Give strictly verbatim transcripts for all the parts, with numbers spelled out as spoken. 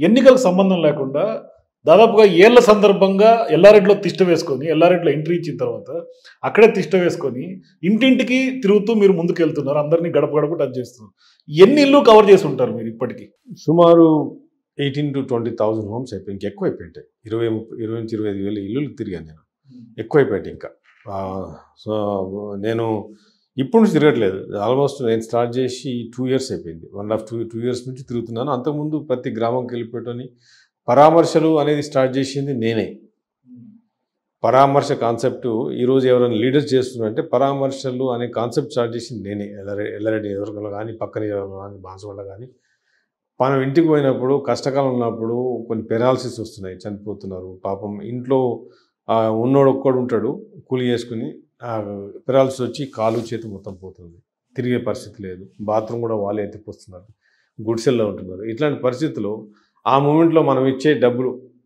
ఎన్నికలకు సంబంధం లేకుండా దాదాపుగా ఏళ్ల సందర్భంగా ఎల్లారెడ్డిలో తిష్ట వేసుకొని ఎల్లారెడ్డిలో ఎంట్రీ ఇచ్చిన తర్వాత అక్కడే తిష్ట వేసుకొని ఇంటింటికి తిరుగుతూ మీరు ముందుకు వెళ్తున్నారు, అందరినీ గడప గడప టచ్ చేస్తున్నారు. ఎన్ని ఇల్లు కవర్ చేసి ఉంటారు మీరు ఇప్పటికీ? సుమారు eighteen to twenty thousand homes అయిపోయి ఇంకా ఎక్కువ అయిపోయింటాయి. ఇరవై ఇరవై నుంచి ఇరవై ఐదు వేల ఇల్లు తిరిగాను నేను. ఎక్కువ అయిపోయాయి ఇంకా. సో నేను ఇప్పుడు నుంచి తిరగట్లేదు. ఆల్మోస్ట్ నేను స్టార్ట్ చేసి టూ ఇయర్స్ అయిపోయింది. One half two two years నుంచి తిరుగుతున్నాను. అంతకుముందు ప్రతి గ్రామంకి వెళ్ళిపోయాని పరామర్శలు అనేది స్టార్ట్ చేసింది నేనే. పరామర్శ కాన్సెప్ట్ ఈరోజు ఎవరైనా లీడర్స్ చేస్తున్నారంటే పరామర్శలు అనే కాన్సెప్ట్ స్టార్ట్ చేసింది నేనే. ఎల్లరె ఎల్లరెడ్డి ఎవరికైనా కానీ పక్కన ఎవరికైనా కానీ బాన్సువాడ కానీ మనం ఇంటికి పోయినప్పుడు కష్టకాలం ఉన్నప్పుడు కొన్ని పెరాలసిస్ వస్తున్నాయి, చనిపోతున్నారు పాపం. ఇంట్లో ఉన్నోడు ఒక్కడు ఉంటాడు కూలి చేసుకుని, పెరాలసిస్ వచ్చి కాలు చేతి మొత్తం పోతుంది, తిరిగే పరిస్థితి లేదు, బాత్రూమ్ కూడా వాళ్ళే ఎత్తిపోస్తున్నారు, గుడిసెల్లో ఉంటున్నారు. ఇట్లాంటి పరిస్థితుల్లో ఆ మూమెంట్లో మనం ఇచ్చే డబ్బులు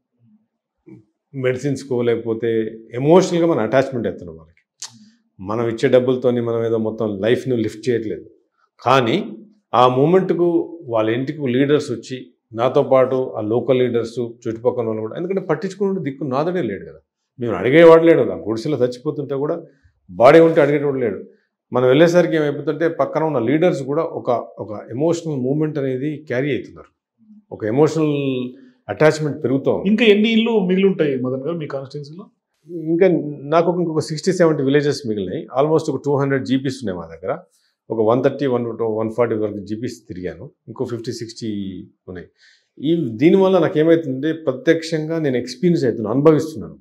మెడిసిన్స్కో లేకపోతే ఎమోషనల్గా మన అటాచ్మెంట్ అవుతున్నాం వాళ్ళకి. మనం ఇచ్చే డబ్బులతోని మనం ఏదో మొత్తం లైఫ్ని లిఫ్ట్ చేయట్లేదు. కానీ ఆ మూమెంట్కు వాళ్ళ ఇంటికి లీడర్స్ వచ్చి నాతో పాటు ఆ లోకల్ లీడర్స్ చుట్టుపక్కల వాళ్ళు కూడా, ఎందుకంటే పట్టించుకునే దిక్కు నాదనే లేడు కదా, మేము అడిగేవాడు లేడు. ఆ గుడిసెలో చచ్చిపోతుంటే కూడా బాడీ ఉంటే అడిగేవాడు లేడు. మనం వెళ్ళేసరికి ఏమైపోతుంటే పక్కన ఉన్న లీడర్స్ కూడా ఒక ఒక ఎమోషనల్ మూమెంట్ అనేది క్యారీ అవుతున్నారు, ఒక ఎమోషనల్ అటాచ్మెంట్ పెరుగుతూ. ఇంకా ఎన్ని ఇల్లు మిగిలి ఉంటాయి మదన్ గారు మీ కాన్స్టిట్యున్సీలో? ఇంకా నాకు ఇంకొక సిక్స్టీ సెవెంటీ విలేజెస్ మిగిలినాయి. ఆల్మోస్ట్ ఒక టూ హండ్రెడ్ జీపీస్ ఉన్నాయి మా దగ్గర. ఒక one thirty one one forty వరకు జీపీస్ తిరిగాను. ఇంకో ఫిఫ్టీ సిక్స్టీ ఉన్నాయి. ఈ దీనివల్ల నాకు ఏమవుతుందంటే ప్రత్యక్షంగా నేను ఎక్స్పీరియన్స్ అవుతున్నాను, అనుభవిస్తున్నాను.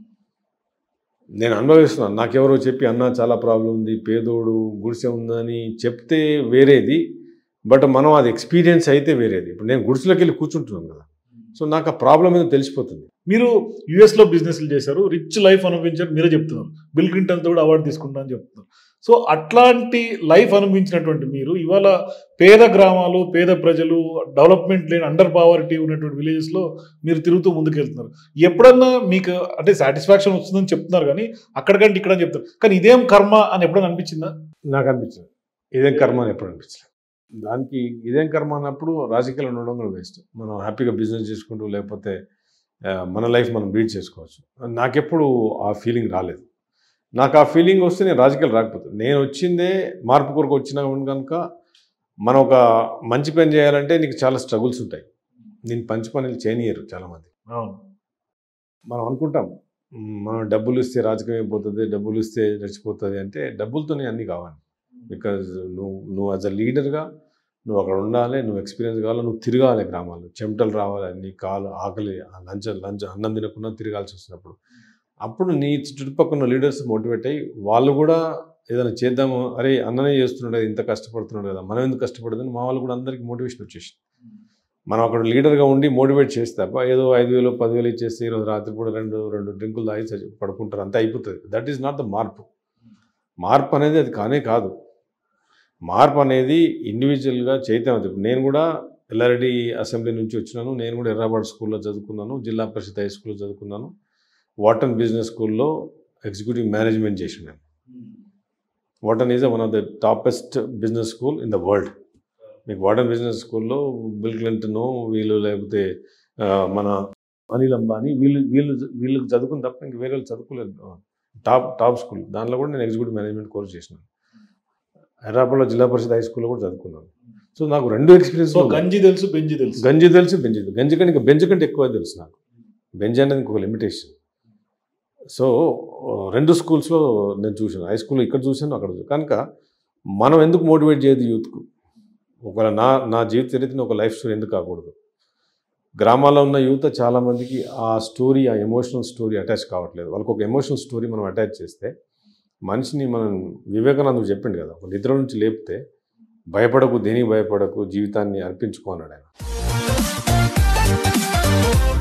నేను అనుభవిస్తున్నాను. నాకెవరో చెప్పి అన్న చాలా ప్రాబ్లం ఉంది, పేదోడు గుడిసె ఉందని చెప్తే వేరేది, బట్ మనం అది ఎక్స్పీరియన్స్ అయితే వేరేది. ఇప్పుడు నేను గుడిసెలోకి వెళ్ళి కూర్చుంటున్నాను కదా, సో నాకు ఆ ప్రాబ్లం ఏదో తెలిసిపోతుంది. మీరు యూఎస్లో బిజినెస్లు చేశారు, రిచ్ లైఫ్ అనుభవించారు, మీరే చెప్తున్నారు. బిల్ క్లింటన్తో కూడా అవార్డు తీసుకుంటా అని చెప్తున్నారు. సో అట్లాంటి లైఫ్ అనుభవించినటువంటి మీరు ఇవాళ పేద గ్రామాలు, పేద ప్రజలు, డెవలప్మెంట్ లేని అండర్ పావర్టీ ఉన్నటువంటి విలేజెస్లో మీరు తిరుగుతూ ముందుకు వెళ్తున్నారు. ఎప్పుడన్నా మీకు అంటే సాటిస్ఫాక్షన్ వస్తుందని చెప్తున్నారు, కానీ అక్కడికంటే ఇక్కడ చెప్తారు, కానీ ఇదేం కర్మ అని ఎప్పుడైనా అనిపించిందా? నాకు అనిపించింది ఇదేం కర్మ అని ఎప్పుడు అనిపించలేదు. దానికి ఇదేం కర్మ అన్నప్పుడు రాజకీయాలు ఉండడం కూడా వేస్ట్. మనం హ్యాపీగా బిజినెస్ చేసుకుంటూ లేకపోతే మన లైఫ్ మనం లీడ్ చేసుకోవచ్చు. నాకెప్పుడు ఆ ఫీలింగ్ రాలేదు. నాకు ఆ ఫీలింగ్ వస్తే నేను రాజకీయాలు రాకపోతుంది. నేను వచ్చిందే మార్పు కొరకు వచ్చినా కనుక మనం ఒక మంచి పని చేయాలంటే నీకు చాలా స్ట్రగుల్స్ ఉంటాయి. నేను మంచి పనులు చేయనియరు చాలామంది. మనం అనుకుంటాం మనం డబ్బులు ఇస్తే రాజకీయం అయిపోతుంది, డబ్బులు ఇస్తే రెచ్చిపోతుంది అంటే డబ్బులతోనే అన్నీ కావాలి. బికాజ్ నువ్వు నువ్వు యాజ్ అ లీడర్గా నువ్వు అక్కడ ఉండాలి, నువ్వు ఎక్స్పీరియన్స్ కావాలి, నువ్వు తిరగాలి గ్రామాల్లో, చెమటలు రావాలి, నీ కాలు ఆకలి లంచ్ లంచ్ అన్నం తినకుండా తిరగాల్సి వచ్చినప్పుడు అప్పుడు నీ చుట్టుపక్కల లీడర్స్ మోటివేట్ అయ్యి వాళ్ళు కూడా ఏదైనా చేద్దాము, అరే అన్ననే చేస్తున్నాడు కదా, ఇంత కష్టపడుతున్నాడు కదా, మనం ఎందుకు కష్టపడదని మా వాళ్ళు కూడా అందరికీ మోటివేషన్ వచ్చేసింది. మనం అక్కడ లీడర్గా ఉండి మోటివేట్ చేస్తే తప్ప ఏదో ఐదు వేలు పదివేలు ఇచ్చేస్తే ఈరోజు రాత్రి కూడా రెండు రెండు డ్రింకులు తాగి పడుకుంటారు, అంతా అయిపోతుంది. దట్ ఈస్ నాట్ ద మార్పు. మార్పు అనేది అది కానే కాదు. మార్పు అనేది ఇండివిజువల్గా చైతన్యం. నేను కూడా ఎల్లారెడ్డి అసెంబ్లీ నుంచి వచ్చినాను. నేను కూడా ఎర్రాబాద్ స్కూల్లో చదువుకున్నాను, జిల్లా పరిషత్ హై స్కూల్లో చదువుకున్నాను, వాటన్ బిజినెస్ స్కూల్లో ఎగ్జిక్యూటివ్ మేనేజ్మెంట్ చేసినాను. Wharton is one of the topest business school in the world. మీకు వాటన్ బిజినెస్ స్కూల్లో బిల్ క్లింటన్ వీళ్ళు లేకపోతే మన అనిల్ అంబానీ వీళ్ళు వీళ్ళు వీళ్ళకి చదువుకుని తప్ప ఇంక వేరే వాళ్ళు చదువుకోలేదు. టాప్ టాప్ స్కూల్ దాంట్లో కూడా నేను ఎగ్జిక్యూటివ్ మేనేజ్మెంట్ కోర్స్ చేసినాను. హైదరాబాద్లో జిల్లా పరిషత్ హై స్కూల్లో కూడా చదువుకున్నాను. సో నాకు రెండు ఎక్స్పీరియన్స్. గంజి తెలుసు, బెంజి తెలుసు. గంజి తెలుసు, బెంజి తెలుసు. గంజి కంటే ఇంకా బెంజ్ కంటే ఎక్కువ తెలుసు నాకు. బెంజ్ అనేది ఇంకొక లిమిటేషన్. సో రెండు స్కూల్స్లో నేను చూశాను. హై స్కూల్లో ఇక్కడ చూశాను, అక్కడ చూసాను. కనుక మనం ఎందుకు మోటివేట్ చేయదు యూత్కు? ఒకవేళ నా నా జీవిత చరిత్రని ఒక లైఫ్ స్టోరీ ఎందుకు కాకూడదు? గ్రామాల్లో ఉన్న యూత్ చాలామందికి ఆ స్టోరీ, ఆ ఎమోషనల్ స్టోరీ అటాచ్ కావట్లేదు. వాళ్ళకి ఒక ఎమోషనల్ స్టోరీ మనం అటాచ్ చేస్తే మనిషిని మనం వివేకానంద చెప్పిండు కదా, ఒక నిద్ర నుంచి లేపితే భయపడకు, దేనికి భయపడకు, జీవితాన్ని అర్పించుకో అన్నాడు ఆయన.